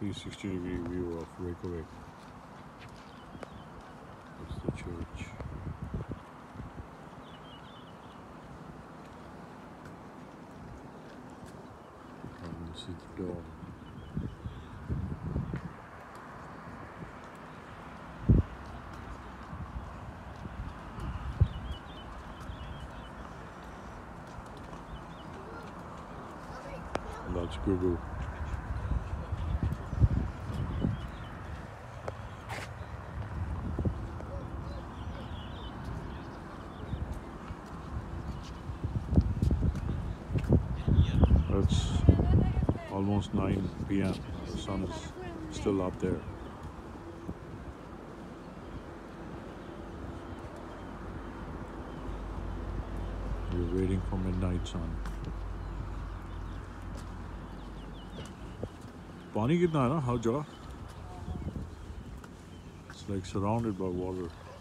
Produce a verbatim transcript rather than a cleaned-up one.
three sixty degree view of Reykjavik. That's the church. And you see the dome. That's Google. It's almost nine p m The sun is still up there. We're waiting for midnight sun. पानी कितना है ना हर जगह? It's like surrounded by water.